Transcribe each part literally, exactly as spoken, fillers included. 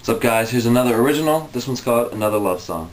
What's up, guys? Here's another original. This one's called Another Love Song.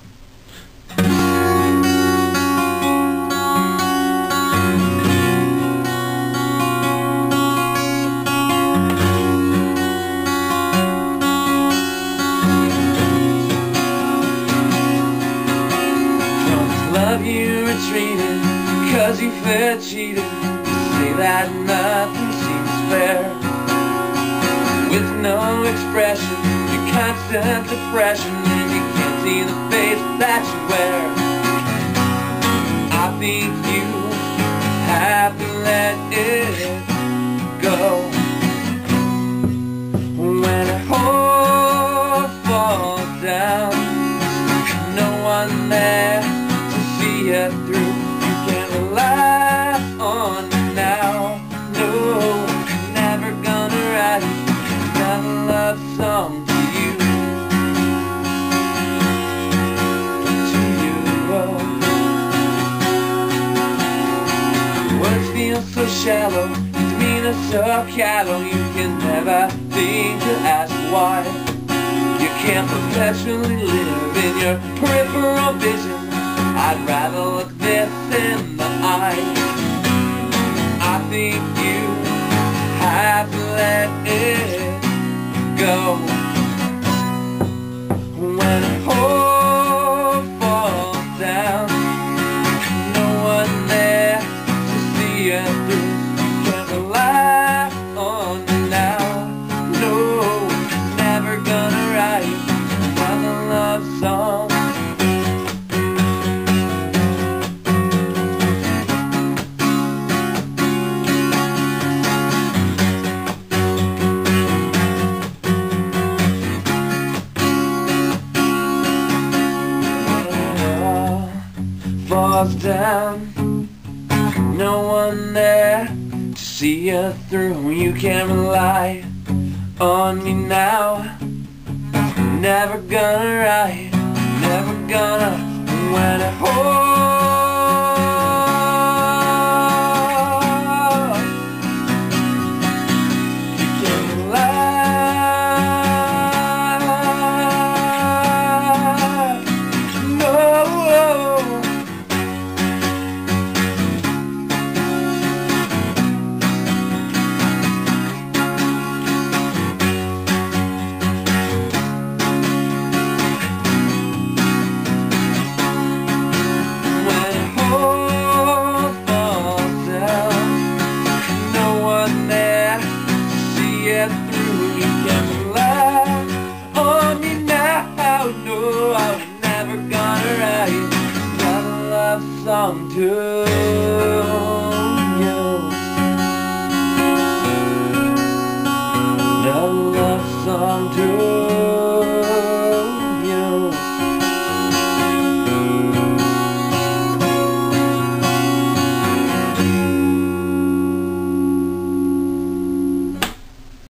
Love you retreated, cause you felt cheated. You say that nothing seems fair. With no expression, your constant depression, and you can't see the face that you wear. I think you have to let it go. When a whole falls down, no one there to see it through. You can't rely on me now. No, I'm never gonna write another love song to you. To you. Words feel so shallow, demeanor so callow. You can never think to ask why. You can't perpetually live in your peripheral vision. I'd rather look this in the eye. I think you have to let it go. When a whole falls down, no one there to see it through. You can't rely on me now. No, never gonna write another love song. Falls down, no one there to see you through. You can't rely on me now. Never gonna write, never gonna. When it holds, you can't rely. No. Through, you can rely on me now. No, I'm never gonna write another love song too.